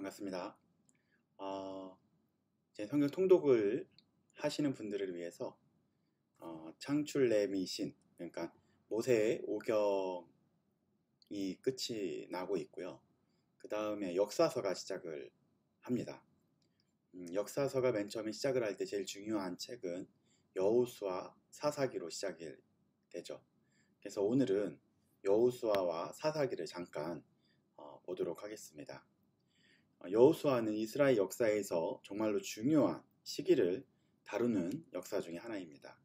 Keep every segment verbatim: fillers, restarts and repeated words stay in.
반갑습니다. 어, 제 성경 통독을 하시는 분들을 위해서 어, 창출 레미신, 그러니까 모세의 오경이 끝이 나고 있고요. 그 다음에 역사서가 시작을 합니다. 음, 역사서가 맨 처음에 시작을 할 때 제일 중요한 책은 여호수아 사사기로 시작이 되죠. 그래서 오늘은 여호수아와 사사기를 잠깐 어, 보도록 하겠습니다. 여호수아는 이스라엘 역사에서 정말로 중요한 시기를 다루는 역사 중에 하나입니다.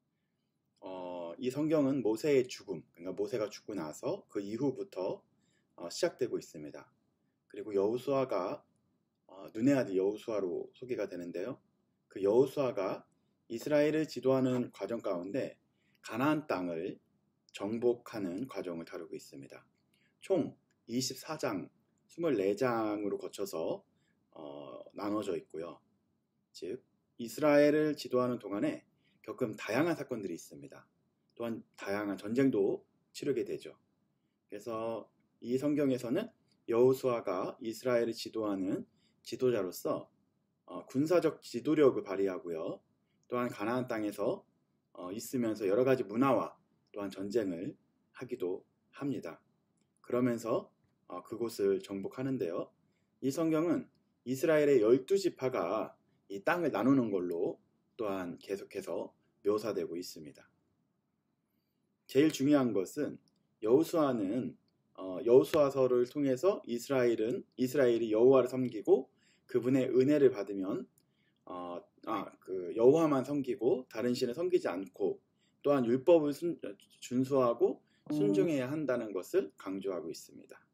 어, 이 성경은 모세의 죽음, 그러니까 모세가 죽고 나서 그 이후부터 어, 시작되고 있습니다. 그리고 여호수아가 어, 눈의 아들 여호수아로 소개가 되는데요. 그 여호수아가 이스라엘을 지도하는 과정 가운데 가나안 땅을 정복하는 과정을 다루고 있습니다. 총 이십사 장, 이십사 장으로 거쳐서 어, 나눠져 있고요. 즉 이스라엘을 지도하는 동안에 겪은 다양한 사건들이 있습니다. 또한 다양한 전쟁도 치르게 되죠. 그래서 이 성경에서는 여호수아가 이스라엘을 지도하는 지도자로서 어, 군사적 지도력을 발휘하고요. 또한 가나안 땅에서 어, 있으면서 여러 가지 문화와 또한 전쟁을 하기도 합니다. 그러면서 어, 그곳을 정복하는데요. 이 성경은 이스라엘의 열두 지파가 이 땅을 나누는 걸로 또한 계속해서 묘사되고 있습니다. 제일 중요한 것은 여호수아는 어, 여호수아서를 통해서 이스라엘은 이스라엘이 여호와를 섬기고 그분의 은혜를 받으면 어, 아, 그 여호와만 섬기고 다른 신을 섬기지 않고 또한 율법을 순, 준수하고 순종해야 한다는 것을 강조하고 있습니다.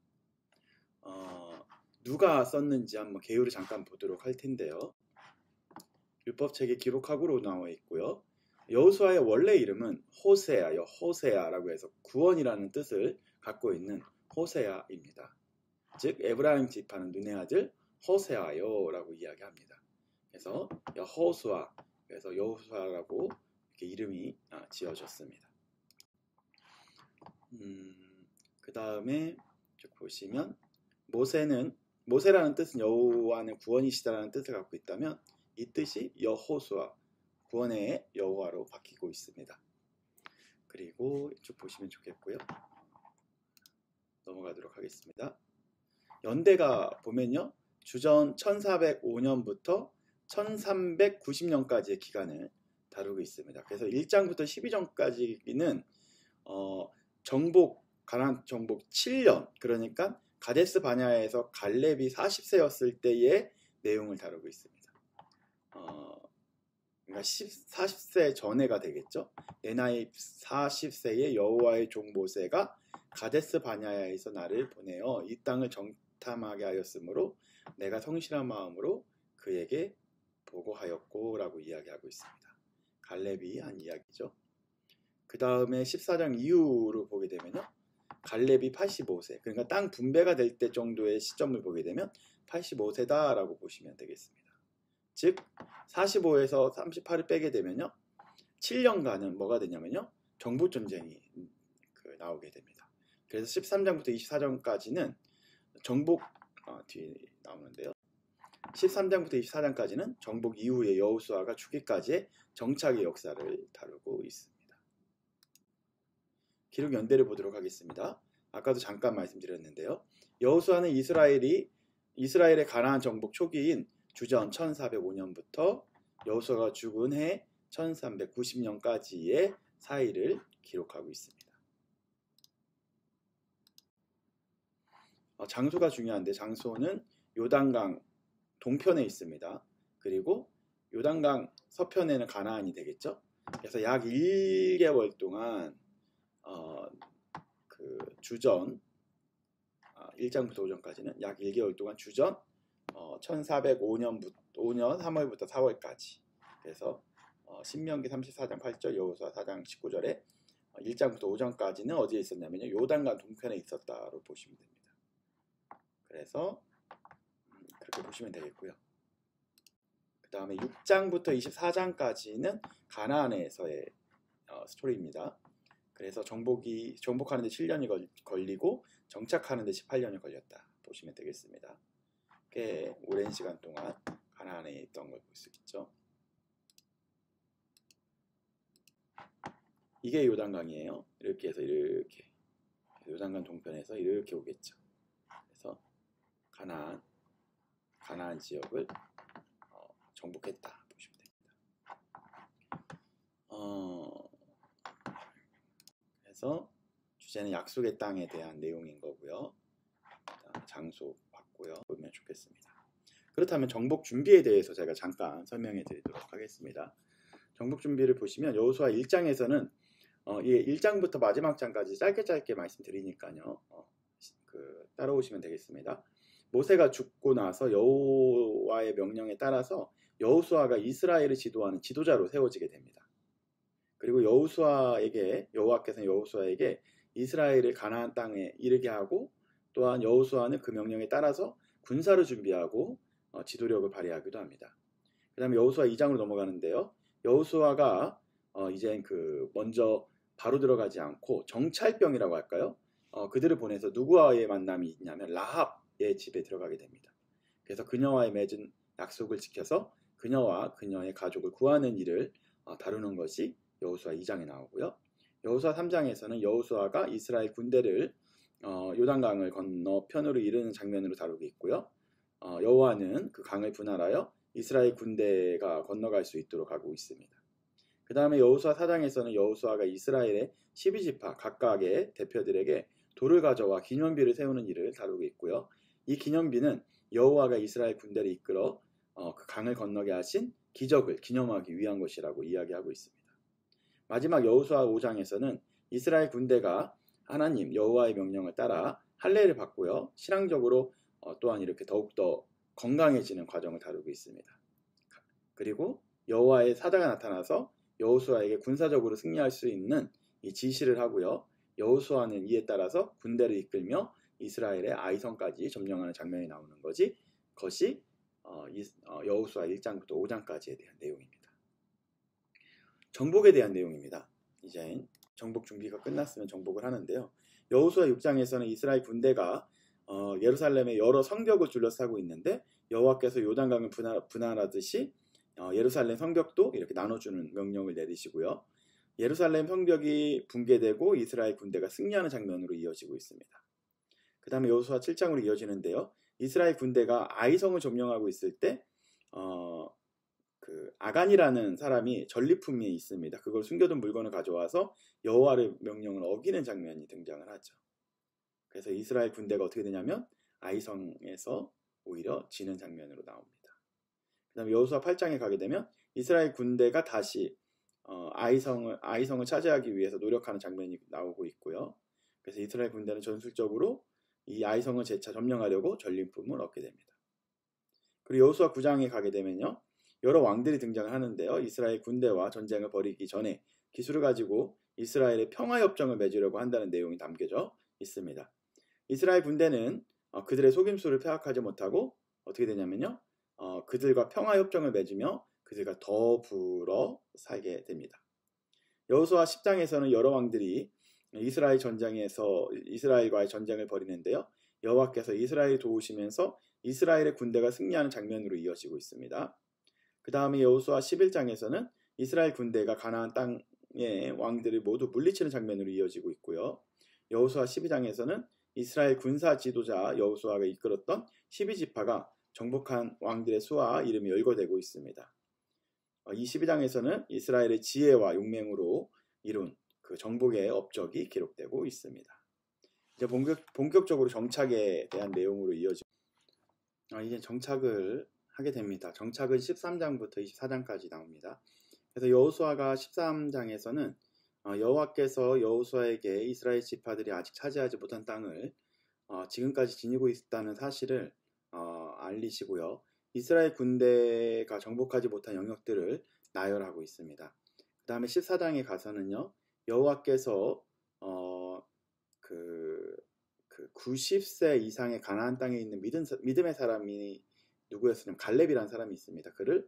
어, 누가 썼는지 한번 개요를 잠깐 보도록 할 텐데요. 율법책에 기록하고로 나와 있고요. 여호수아의 원래 이름은 호세아요. 호세아라고 해서 구원이라는 뜻을 갖고 있는 호세아입니다. 즉 에브라임 지파는 눈의 아들 호세아요라고 이야기합니다. 그래서 여호수아, 그래서 여호수아라고 이렇게 이름이 지어졌습니다. 음, 그 다음에 보시면 모세는 모세라는 뜻은 여호와는 구원이시다라는 뜻을 갖고 있다면 이 뜻이 여호수아, 구원의 여호와로 바뀌고 있습니다. 그리고 쭉 보시면 좋겠고요. 넘어가도록 하겠습니다. 연대가 보면요, 주전 천사백오 년부터 천삼백구십 년까지의 기간을 다루고 있습니다. 그래서 일 장부터 십이 장까지는 어, 정복, 가나안 정복 칠 년, 그러니까 가데스 바냐에서 갈렙이 사십 세였을 때의 내용을 다루고 있습니다. 어, 그러니까 사십 세 전에가 되겠죠. 내 나이 사십 세의 여호와의 종 모세가 가데스 바냐에서 나를 보내어 이 땅을 정탐하게 하였으므로 내가 성실한 마음으로 그에게 보고하였고 라고 이야기하고 있습니다. 갈렙이 한 이야기죠. 그 다음에 십사 장 이후로 보게 되면요, 갈렙이 팔십오 세, 그러니까 땅 분배가 될 때 정도의 시점을 보게 되면 팔십오 세다라고 보시면 되겠습니다. 즉 사십오에서 삼십팔을 빼게 되면요, 칠 년간은 뭐가 되냐면요, 정복 전쟁이 그 나오게 됩니다. 그래서 십삼 장부터 이십사 장까지는 정복, 아, 뒤에 나오는데요, 십삼 장부터 이십사 장까지는 정복 이후의 여호수아가 죽기까지의 정착의 역사를 다루고 있습니다. 기록 연대를 보도록 하겠습니다. 아까도 잠깐 말씀드렸는데요. 여호수아는 이스라엘이 이스라엘의 가나안 정복 초기인 주전 천사백오 년부터 여호수아가 죽은 해 천삼백구십 년까지의 사이를 기록하고 있습니다. 어, 장소가 중요한데 장소는 요단강 동편에 있습니다. 그리고 요단강 서편에는 가나안이 되겠죠. 그래서 약 일 개월 동안 어, 그 주전 아, 일 장부터 오 장까지는 약 일 개월 동안 주전 어, 천사백오 년부터 오 년 삼월부터 사월까지, 그래서 어, 신명기 삼십사 장 팔 절, 여호수아 사 장 십구 절에 어, 일 장부터 오 장까지는 어디에 있었냐면요, 요단강 동편에 있었다로 보시면 됩니다. 그래서 음, 그렇게 보시면 되겠고요. 그 다음에 육 장부터 이십사 장까지는 가나안에서의 어, 스토리입니다. 그래서 정복이 정복하는데 칠 년이 걸리고 정착하는데 십팔 년이 걸렸다 보시면 되겠습니다. 꽤 오랜 시간 동안 가나안에 있던 걸 볼 수 있죠. 이게 요단강이에요. 이렇게 해서 이렇게 요단강 동편에서 이렇게 오겠죠. 그래서 가나안 가나안 지역을 어, 정복했다 보시면 됩니다. 어, 그래서 주제는 약속의 땅에 대한 내용인 거고요. 장소 봤고요. 보면 좋겠습니다. 그렇다면 정복 준비에 대해서 제가 잠깐 설명해 드리도록 하겠습니다. 정복 준비를 보시면 여호수아 일 장에서는 어, 이 일 장부터 마지막 장까지 짧게 짧게 말씀드리니까요. 어, 그, 따라오시면 되겠습니다. 모세가 죽고 나서 여호와의 명령에 따라서 여호수아가 이스라엘을 지도하는 지도자로 세워지게 됩니다. 그리고 여호수아에게 여호와께서는 여호수아에게 이스라엘을 가나안 땅에 이르게 하고 또한 여호수아는 그 명령에 따라서 군사를 준비하고 어, 지도력을 발휘하기도 합니다. 그 다음에 여호수아 이 장으로 넘어가는데요. 여호수아가 어, 이제 그 먼저 바로 들어가지 않고 정찰병이라고 할까요? 어, 그들을 보내서 누구와의 만남이 있냐면 라합의 집에 들어가게 됩니다. 그래서 그녀와의 맺은 약속을 지켜서 그녀와 그녀의 가족을 구하는 일을 어, 다루는 것이 여호수아 이 장에 나오고요. 여호수아 삼 장에서는 여호수아가 이스라엘 군대를 어, 요단강을 건너 편으로 이르는 장면으로 다루고 있고요. 어, 여호와는 그 강을 분할하여 이스라엘 군대가 건너갈 수 있도록 하고 있습니다. 그 다음에 여호수아 사 장에서는 여호수아가 이스라엘의 십이 지파 각각의 대표들에게 돌을 가져와 기념비를 세우는 일을 다루고 있고요. 이 기념비는 여호와가 이스라엘 군대를 이끌어 어, 그 강을 건너게 하신 기적을 기념하기 위한 것이라고 이야기하고 있습니다. 마지막 여호수아 오 장에서는 이스라엘 군대가 하나님 여호와의 명령을 따라 할례를 받고요. 신앙적으로 어, 또한 이렇게 더욱더 건강해지는 과정을 다루고 있습니다. 그리고 여호와의 사자가 나타나서 여호수아에게 군사적으로 승리할 수 있는 이 지시를 하고요. 여호수아는 이에 따라서 군대를 이끌며 이스라엘의 아이성까지 점령하는 장면이 나오는 것이 것이 어, 어, 여호수아 일 장부터 오 장까지에 대한 내용입니다. 정복에 대한 내용입니다. 이제 정복 준비가 끝났으면 정복을 하는데요. 여호수아 육 장에서는 이스라엘 군대가 어, 예루살렘의 여러 성벽을 둘러싸고 있는데 여호와께서 요단강을 분할, 분할하듯이 어, 예루살렘 성벽도 이렇게 나눠주는 명령을 내리시고요. 예루살렘 성벽이 붕괴되고 이스라엘 군대가 승리하는 장면으로 이어지고 있습니다. 그 다음에 여호수아 칠 장으로 이어지는데요. 이스라엘 군대가 아이성을 점령하고 있을 때 어, 그 아간이라는 사람이 전리품이 있습니다. 그걸 숨겨둔 물건을 가져와서 여호와의 명령을 어기는 장면이 등장을 하죠. 그래서 이스라엘 군대가 어떻게 되냐면 아이성에서 오히려 지는 장면으로 나옵니다. 그 다음에 여호수아 팔 장에 가게 되면 이스라엘 군대가 다시 어, 아이성을, 아이성을 차지하기 위해서 노력하는 장면이 나오고 있고요. 그래서 이스라엘 군대는 전술적으로 이 아이성을 재차 점령하려고 전리품을 얻게 됩니다. 그리고 여호수아 구 장에 가게 되면요. 여러 왕들이 등장을 하는데요. 이스라엘 군대와 전쟁을 벌이기 전에 기술을 가지고 이스라엘의 평화협정을 맺으려고 한다는 내용이 담겨져 있습니다. 이스라엘 군대는 어, 그들의 속임수를 파악하지 못하고 어떻게 되냐면요. 어, 그들과 평화협정을 맺으며 그들과 더불어 살게 됩니다. 여호수아 십 장에서는 여러 왕들이 이스라엘 전쟁에서 이스라엘과의 전쟁을 벌이는데요. 여호와께서 이스라엘을 도우시면서 이스라엘의 군대가 승리하는 장면으로 이어지고 있습니다. 그 다음에 여호수아 십일 장에서는 이스라엘 군대가 가나안 땅의 왕들을 모두 물리치는 장면으로 이어지고 있고요. 여호수아 십이 장에서는 이스라엘 군사 지도자 여호수아가 이끌었던 십이 지파가 정복한 왕들의 수와 이름이 열거되고 있습니다. 이 십이 장에서는 이스라엘의 지혜와 용맹으로 이룬 그 정복의 업적이 기록되고 있습니다. 이제 본격, 본격적으로 정착에 대한 내용으로 이어지고 아, 이제 정착을 하게 됩니다. 정착은 십삼 장부터 이십사 장까지 나옵니다. 그래서 여호수아가 십삼 장에서는 어, 여호와께서 여호수아에게 이스라엘 지파들이 아직 차지하지 못한 땅을 어, 지금까지 지니고 있다는 사실을 어, 알리시고요. 이스라엘 군대가 정복하지 못한 영역들을 나열하고 있습니다. 그 다음에 십사 장에 가서는요. 여호와께서 어, 그, 그 구십 세 이상의 가나안 땅에 있는 믿음, 믿음의 사람이 누구였으면 갈렙이라는 사람이 있습니다. 그를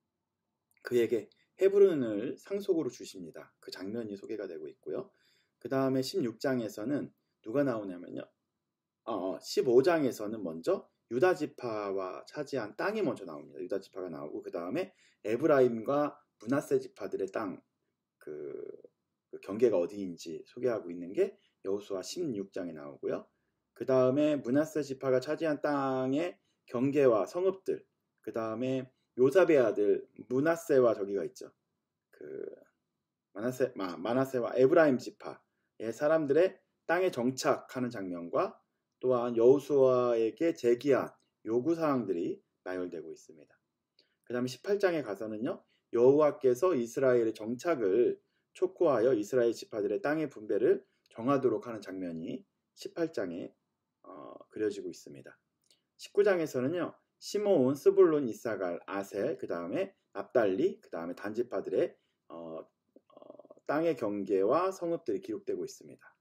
그에게 헤브론을 상속으로 주십니다. 그 장면이 소개가 되고 있고요. 그 다음에 십육 장에서는 누가 나오냐면요. 어, 십오 장에서는 먼저 유다 지파와 차지한 땅이 먼저 나옵니다. 유다 지파가 나오고 그 다음에 에브라임과 므낫세 지파들의 땅, 그, 그 경계가 어디인지 소개하고 있는 게 여호수아 십육 장에 나오고요. 그 다음에 므낫세 지파가 차지한 땅의 경계와 성읍들, 그 다음에 요삽의 아들 므낫세와 저기가 있죠. 그 마나세, 마, 마나세와 에브라임 지파의 사람들의 땅에 정착하는 장면과 또한 여호수아에게 제기한 요구사항들이 나열되고 있습니다. 그 다음에 십팔 장에 가서는요. 여호와께서 이스라엘의 정착을 촉구하여 이스라엘 지파들의 땅의 분배를 정하도록 하는 장면이 십팔 장에 어, 그려지고 있습니다. 십구 장에서는요. 시므온, 스불론, 이사갈, 아셀, 그 다음에 납달리, 그 다음에 단지파들의 어, 어, 땅의 경계와 성읍들이 기록되고 있습니다.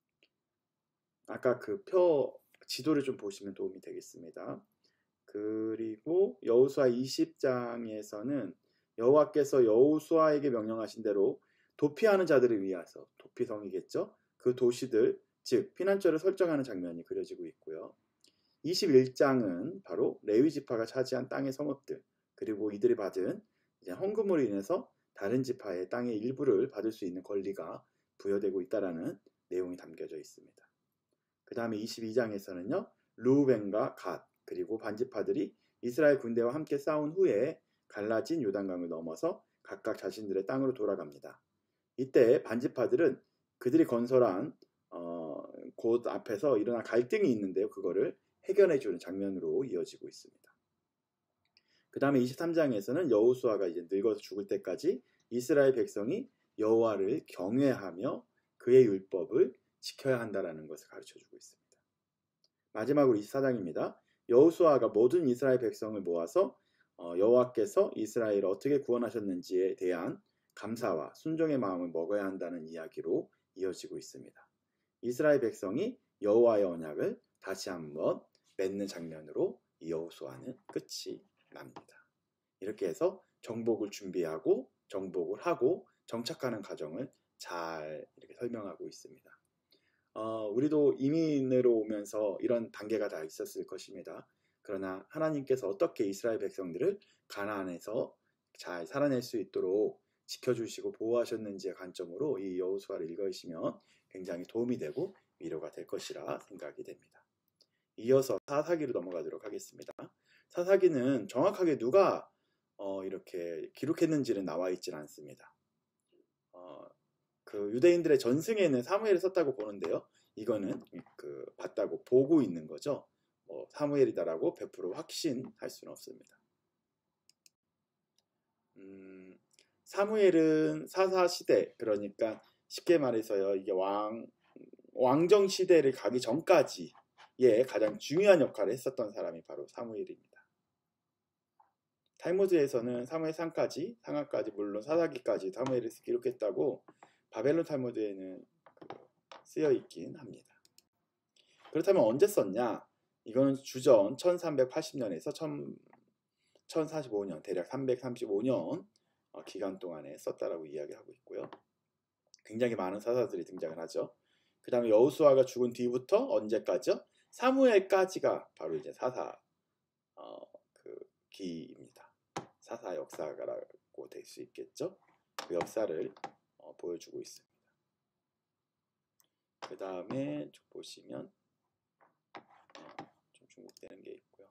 아까 그 표 지도를 좀 보시면 도움이 되겠습니다. 그리고 여호수아 이십 장에서는 여호와께서 여호수아에게 명령하신 대로 도피하는 자들을 위하여 도피성이겠죠. 그 도시들 즉 피난처를 설정하는 장면이 그려지고 있고요. 이십일 장은 바로 레위 지파가 차지한 땅의 성읍들 그리고 이들이 받은 이제 헌금으로 인해서 다른 지파의 땅의 일부를 받을 수 있는 권리가 부여되고 있다라는 내용이 담겨져 있습니다. 그 다음에 이십이 장에서는요. 르우벤과 갓 그리고 반지파들이 이스라엘 군대와 함께 싸운 후에 갈라진 요단강을 넘어서 각각 자신들의 땅으로 돌아갑니다. 이때 반지파들은 그들이 건설한 어, 곳 앞에서 일어난 갈등이 있는데요. 그거를 해결해주는 장면으로 이어지고 있습니다. 그 다음에 이십삼 장에서는 여호수아가 이제 늙어서 죽을 때까지 이스라엘 백성이 여호와를 경외하며 그의 율법을 지켜야 한다는 것을 가르쳐주고 있습니다. 마지막으로 이십사 장입니다. 여호수아가 모든 이스라엘 백성을 모아서 어, 여호와께서 이스라엘을 어떻게 구원하셨는지에 대한 감사와 순종의 마음을 먹어야 한다는 이야기로 이어지고 있습니다. 이스라엘 백성이 여호와의 언약을 다시 한번 맺는 장면으로 이 여호수아는 끝이 납니다. 이렇게 해서 정복을 준비하고 정복을 하고 정착하는 과정을 잘 이렇게 설명하고 있습니다. 어, 우리도 이민으로 오면서 이런 단계가 다 있었을 것입니다. 그러나 하나님께서 어떻게 이스라엘 백성들을 가나안에서 잘 살아낼 수 있도록 지켜주시고 보호하셨는지의 관점으로 이 여호수아를 읽으시면 굉장히 도움이 되고 위로가 될 것이라 생각이 됩니다. 이어서 사사기로 넘어가도록 하겠습니다. 사사기는 정확하게 누가 어, 이렇게 기록했는지는 나와 있질 않습니다. 어, 그 유대인들의 전승에는 사무엘을 썼다고 보는데요. 이거는 그 봤다고 보고 있는 거죠. 뭐 사무엘이다라고 백 퍼센트 확신할 수는 없습니다. 음, 사무엘은 사사 시대 그러니까 쉽게 말해서요. 이게 왕 왕정 시대를 가기 전까지의 가장 중요한 역할을 했었던 사람이 바로 사무엘입니다. 탈무드에서는 사무엘 상까지, 상하까지 물론 사사기까지 사무엘을 기록했다고 바벨론 탈무드에는 쓰여 있긴 합니다. 그렇다면 언제 썼냐? 이거는 주전 천삼백팔십 년에서 천사십오 년, 대략 삼백삼십오 년 기간 동안에 썼다라고 이야기하고 있고요. 굉장히 많은 사사들이 등장을 하죠. 그 다음에 여호수아가 죽은 뒤부터 언제까지요? 사무엘까지가 바로 이제 사사 어, 그 기입니다. 사사 역사라고 될 수 있겠죠. 그 역사를 어, 보여주고 있습니다. 그 다음에 쭉 보시면 어, 좀 중복되는 게 있고요.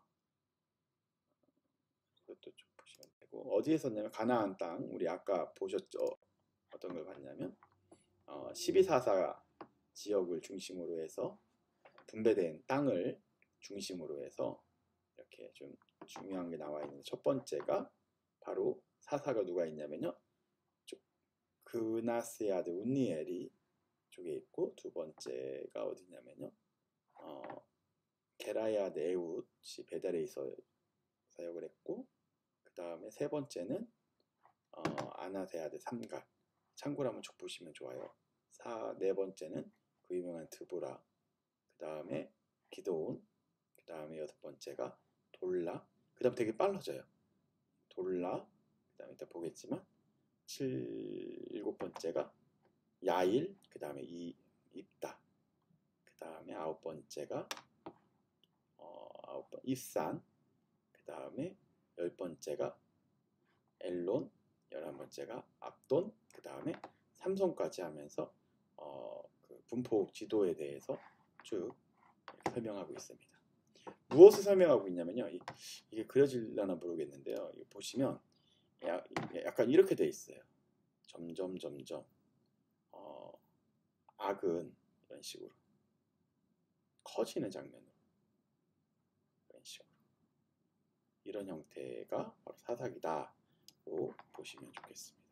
이것도 좀 보시면 되고 어디에 썼냐면 가나안 땅 우리 아까 보셨죠? 어떤 걸 봤냐면 어, 십이 사사 지역을 중심으로 해서 분배된 땅을 중심으로 해서 이렇게 좀 중요한 게 나와 있는데 첫 번째가 바로 사사가 누가 있냐면요. 그나스의 아들 운니엘이 쪽에 있고 두 번째가 어디냐면요. 어, 게라의 아들 에훗이 베델에서 사역을 했고 그 다음에 세 번째는 어, 아나스의 아들 삼갈 참고로 한번 쭉 보시면 좋아요. 사, 네 번째는 그 유명한 드보라 그 다음에 기드온 그 다음에 여섯 번째가 돌라 그 다음 되게 빨라져요. 돌라 그 다음에 이따 보겠지만 칠, 일곱 번째가 야일 그 다음에 이 입다 그 다음에 아홉 번째가 어, 아홉 번 입산, 그 다음에 열 번째가 엘론, 열한 번째가 압돈, 그 다음에 삼손까지 하면서 어, 그 분포 지도에 대해서 쭉 설명하고 있습니다. 무엇을 설명하고 있냐면요. 이, 이게 그려질려나 모르겠는데요. 보시면 야, 약간 이렇게 돼 있어요. 점점 점점 어, 악은 이런 식으로 커지는 장면으로 이런 식으로 이런 형태가 바로 사사기다고 보시면 좋겠습니다.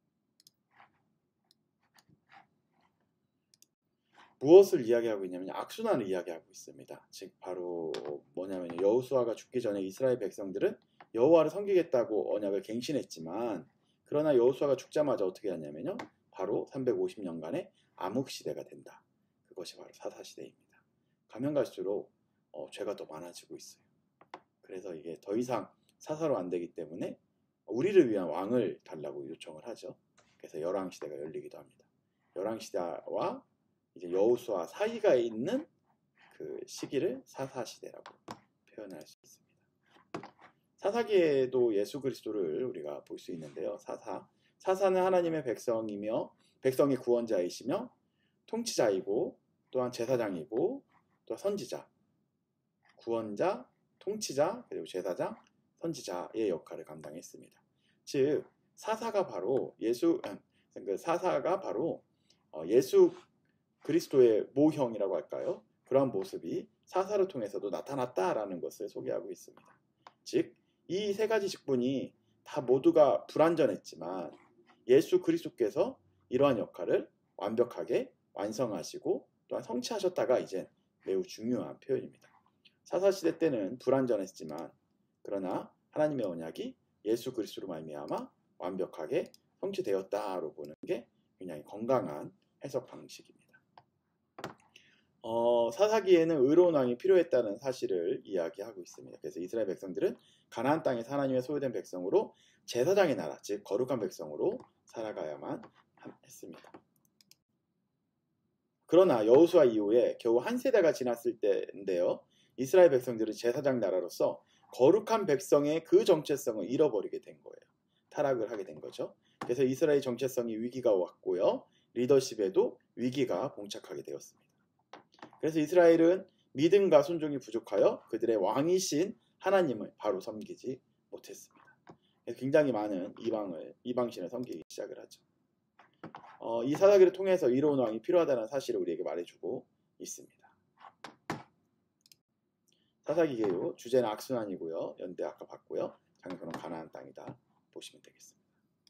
무엇을 이야기하고 있냐면 악순환을 이야기하고 있습니다. 즉 바로 뭐냐면 여호수아가 죽기 전에 이스라엘 백성들은 여호와를 섬기겠다고 언약을 갱신했지만 그러나 여호수아가 죽자마자 어떻게 하냐면요. 바로 삼백오십 년간의 암흑시대가 된다. 그것이 바로 사사시대입니다. 가면 갈수록 어, 죄가 더 많아지고 있어요. 그래서 이게 더 이상 사사로 안 되기 때문에 우리를 위한 왕을 달라고 요청을 하죠. 그래서 열왕시대가 열리기도 합니다. 열왕시대와 이제 여호수아 사이가 있는 그 시기를 사사시대라고 표현할 수 있습니다. 사사기에도 예수 그리스도를 우리가 볼 수 있는데요. 사사. 사사는 하나님의 백성이며 백성의 구원자이시며 통치자이고 또한 제사장이고 또 선지자, 구원자, 통치자, 그리고 제사장, 선지자의 역할을 감당했습니다. 즉 사사가 바로 예수 그 사사가 바로 예수 그리스도의 모형이라고 할까요? 그러한 모습이 사사를 통해서도 나타났다라는 것을 소개하고 있습니다. 즉, 이 세 가지 직분이 다 모두가 불완전했지만 예수 그리스도께서 이러한 역할을 완벽하게 완성하시고 또한 성취하셨다가 이제 매우 중요한 표현입니다. 사사시대 때는 불완전했지만 그러나 하나님의 언약이 예수 그리스도로 말미암아 완벽하게 성취되었다로 보는 게 굉장히 건강한 해석 방식입니다. 어, 사사기에는 의로운 왕이 필요했다는 사실을 이야기하고 있습니다. 그래서 이스라엘 백성들은 가나안 땅에서 하나님의 소유된 백성으로 제사장의 나라, 즉 거룩한 백성으로 살아가야만 했습니다. 그러나 여호수아 이후에 겨우 한 세대가 지났을 때인데요. 이스라엘 백성들은 제사장 나라로서 거룩한 백성의 그 정체성을 잃어버리게 된 거예요. 타락을 하게 된 거죠. 그래서 이스라엘 정체성이 위기가 왔고요. 리더십에도 위기가 봉착하게 되었습니다. 그래서 이스라엘은 믿음과 순종이 부족하여 그들의 왕이신 하나님을 바로 섬기지 못했습니다. 굉장히 많은 이방을, 이방신을 섬기기 시작을 하죠. 어, 이 사사기를 통해서 이로운 왕이 필요하다는 사실을 우리에게 말해주고 있습니다. 사사기계요 주제는 악순환이고요. 연대 아까 봤고요. 장소는 가나안 땅이다 보시면 되겠습니다.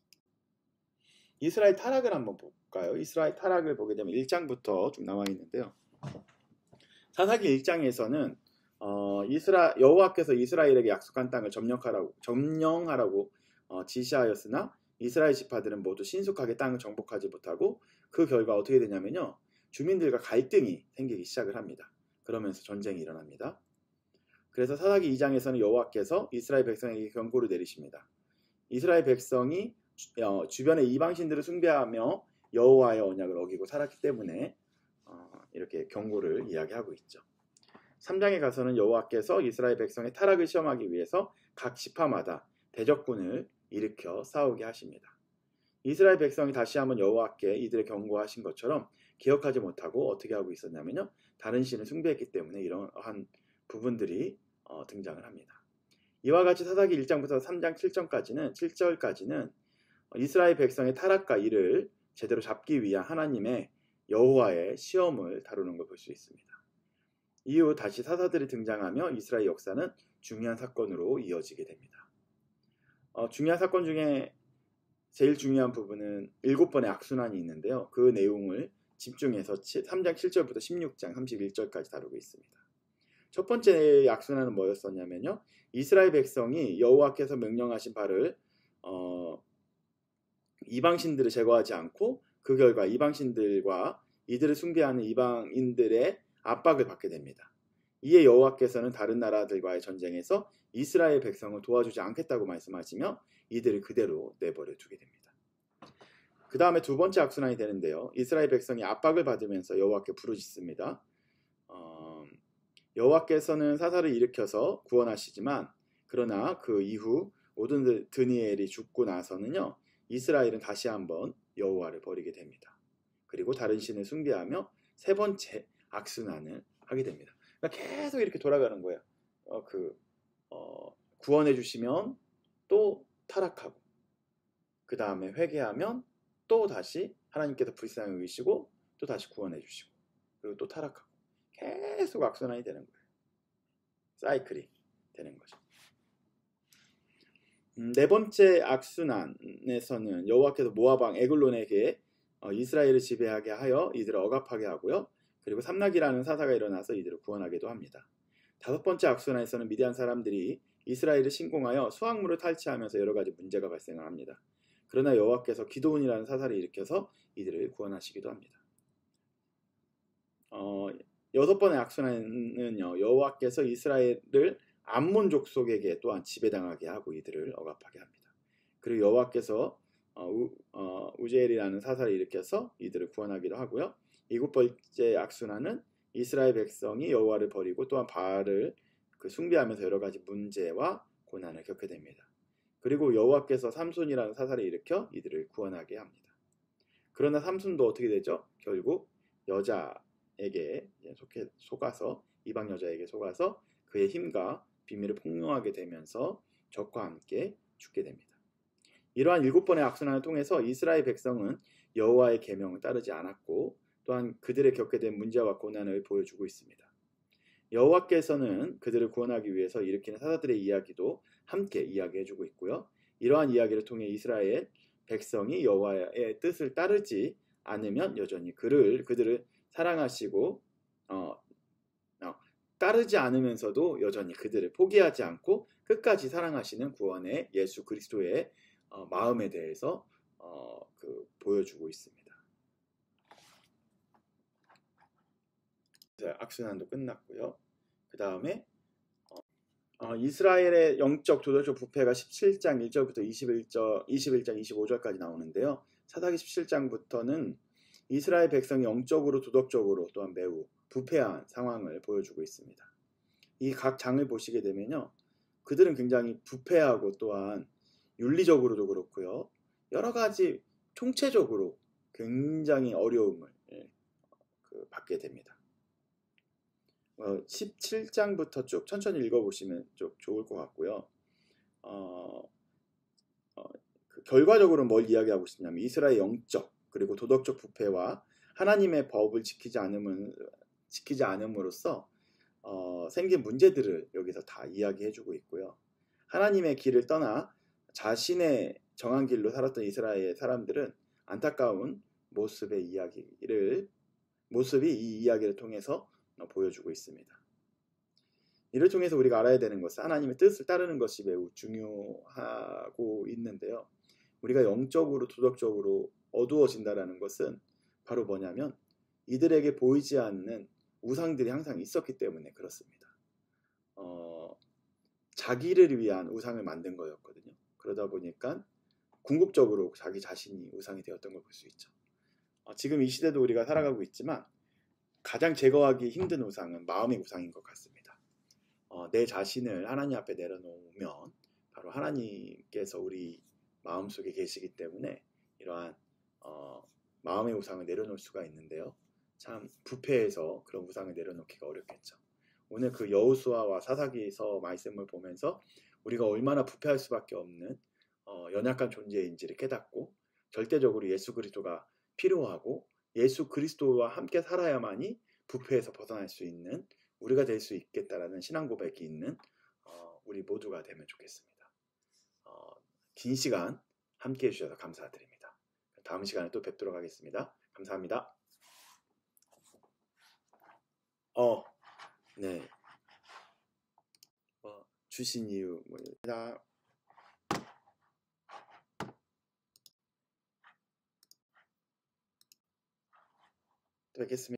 이스라엘 타락을 한번 볼까요? 이스라엘 타락을 보게 되면 일 장부터 쭉 나와 있는데요. 사사기 일 장에서는 어, 이스라 여호와께서 이스라엘에게 약속한 땅을 점령하라고 점령하라고 어, 지시하였으나 이스라엘 지파들은 모두 신속하게 땅을 정복하지 못하고 그 결과 어떻게 되냐면요. 주민들과 갈등이 생기기 시작을 합니다. 그러면서 전쟁이 일어납니다. 그래서 사사기 이 장에서는 여호와께서 이스라엘 백성에게 경고를 내리십니다. 이스라엘 백성이 어, 주변의 이방신들을 숭배하며 여호와의 언약을 어기고 살았기 때문에 어, 이렇게 경고를 이야기하고 있죠. 삼 장에 가서는 여호와께서 이스라엘 백성의 타락을 시험하기 위해서 각 지파마다 대적군을 일으켜 싸우게 하십니다. 이스라엘 백성이 다시 한번 여호와께 이들의 경고하신 것처럼 기억하지 못하고 어떻게 하고 있었냐면요. 다른 신을 숭배했기 때문에 이러한 부분들이 어, 등장을 합니다. 이와 같이 사사기 일 장부터 삼 장 칠 절까지는 칠 절까지는 이스라엘 백성의 타락과 이를 제대로 잡기 위한 하나님의 여호와의 시험을 다루는 걸 볼 수 있습니다. 이후 다시 사사들이 등장하며 이스라엘 역사는 중요한 사건으로 이어지게 됩니다. 어, 중요한 사건 중에 제일 중요한 부분은 일곱 번의 악순환이 있는데요. 그 내용을 집중해서 삼 장 칠 절부터 십육 장 삼십일 절까지 다루고 있습니다. 첫 번째 악순환은 뭐였었냐면요. 이스라엘 백성이 여호와께서 명령하신 바를 어, 이방신들을 제거하지 않고 그 결과 이방신들과 이들을 숭배하는 이방인들의 압박을 받게 됩니다. 이에 여호와께서는 다른 나라들과의 전쟁에서 이스라엘 백성을 도와주지 않겠다고 말씀하시며 이들을 그대로 내버려 두게 됩니다. 그 다음에 두 번째 악순환이 되는데요. 이스라엘 백성이 압박을 받으면서 여호와께 부르짖습니다. 어, 여호와께서는 사사를 일으켜서 구원하시지만 그러나 그 이후 오드니엘이 죽고 나서는요 이스라엘은 다시 한번 여호와를 버리게 됩니다. 그리고 다른 신을 숭배하며 세 번째 악순환을 하게 됩니다. 그러니까 계속 이렇게 돌아가는 거예요. 어, 그 어, 구원해 주시면 또 타락하고 그 다음에 회개하면 또 다시 하나님께서 불쌍히 여기시고 또 다시 구원해 주시고 그리고 또 타락하고 계속 악순환이 되는 거예요. 사이클이 되는 거죠. 음, 네 번째 악순환에서는 여호와께서 모압 왕 에글론에게 어, 이스라엘을 지배하게 하여 이들을 억압하게 하고요. 그리고 삼락이라는 사사가 일어나서 이들을 구원하기도 합니다. 다섯 번째 악순환에서는 미디안 사람들이 이스라엘을 침공하여 수확물을 탈취하면서 여러 가지 문제가 발생을 합니다. 그러나 여호와께서 기드온이라는 사사를 일으켜서 이들을 구원하시기도 합니다. 어, 여섯 번의 악순환은요 여호와께서 이스라엘을 암몬 족속에게 또한 지배당하게 하고 이들을 억압하게 합니다. 그리고 여호와께서 어, 우, 어, 우젤이라는 사사를 일으켜서 이들을 구원하기도 하고요. 일곱 번째 악순환은 이스라엘 백성이 여호와를 버리고 또한 바알을 그 숭배하면서 여러 가지 문제와 고난을 겪게 됩니다. 그리고 여호와께서 삼손이라는 사사를 일으켜 이들을 구원하게 합니다. 그러나 삼손도 어떻게 되죠? 결국 여자에게 속해, 속아서 이방 여자에게 속아서 그의 힘과 비밀을 폭로하게 되면서 적과 함께 죽게 됩니다. 이러한 일곱 번의 악순환을 통해서 이스라엘 백성은 여호와의 계명을 따르지 않았고 또한 그들의 겪게 된 문제와 고난을 보여주고 있습니다. 여호와께서는 그들을 구원하기 위해서 일으키는 사사들의 이야기도 함께 이야기해주고 있고요. 이러한 이야기를 통해 이스라엘 백성이 여호와의 뜻을 따르지 않으면 여전히 그를 그들을 사랑하시고 어, 어, 따르지 않으면서도 여전히 그들을 포기하지 않고 끝까지 사랑하시는 구원의 예수 그리스도의 어, 마음에 대해서 어, 그, 보여주고 있습니다. 악순환도 끝났고요. 그 다음에 어, 이스라엘의 영적 도덕적 부패가 십칠 장 일 절부터 이십일 절, 이십일 장 이십오 절까지 나오는데요. 사사기 십칠 장부터는 이스라엘 백성이 영적으로 도덕적으로 또한 매우 부패한 상황을 보여주고 있습니다. 이 각 장을 보시게 되면요. 그들은 굉장히 부패하고 또한 윤리적으로도 그렇고요. 여러 가지 총체적으로 굉장히 어려움을 그, 받게 됩니다. 어, 십칠 장부터 쭉 천천히 읽어보시면 좀 좋을 것 같고요. 어, 어, 그 결과적으로 뭘 이야기하고 있냐면 이스라엘 영적 그리고 도덕적 부패와 하나님의 법을 지키지 않음은 지키지 않음으로써 어, 생긴 문제들을 여기서 다 이야기해주고 있고요. 하나님의 길을 떠나 자신의 정한 길로 살았던 이스라엘 사람들은 안타까운 모습의 이야기를 모습이 이 이야기를 통해서 보여주고 있습니다. 이를 통해서 우리가 알아야 되는 것은 하나님의 뜻을 따르는 것이 매우 중요하고 있는데요. 우리가 영적으로 도덕적으로 어두워진다는 것은 바로 뭐냐면 이들에게 보이지 않는 우상들이 항상 있었기 때문에 그렇습니다. 어, 자기를 위한 우상을 만든 거였거든요. 그러다 보니까 궁극적으로 자기 자신이 우상이 되었던 걸 볼 수 있죠. 어, 지금 이 시대도 우리가 살아가고 있지만 가장 제거하기 힘든 우상은 마음의 우상인 것 같습니다. 어, 내 자신을 하나님 앞에 내려놓으면 바로 하나님께서 우리 마음속에 계시기 때문에 이러한 어, 마음의 우상을 내려놓을 수가 있는데요. 참 부패해서 그런 우상을 내려놓기가 어렵겠죠. 오늘 그 여호수아와 사사기서 말씀을 보면서 우리가 얼마나 부패할 수밖에 없는 어, 연약한 존재인지를 깨닫고 절대적으로 예수 그리스도가 필요하고 예수 그리스도와 함께 살아야만이 부패에서 벗어날 수 있는 우리가 될 수 있겠다라는 신앙 고백이 있는 어, 우리 모두가 되면 좋겠습니다. 어, 긴 시간 함께 해주셔서 감사드립니다. 다음 시간에 또 뵙도록 하겠습니다. 감사합니다. 어, 네. 어, 주신 이유 뭐입니다. 또 뵙겠습니다.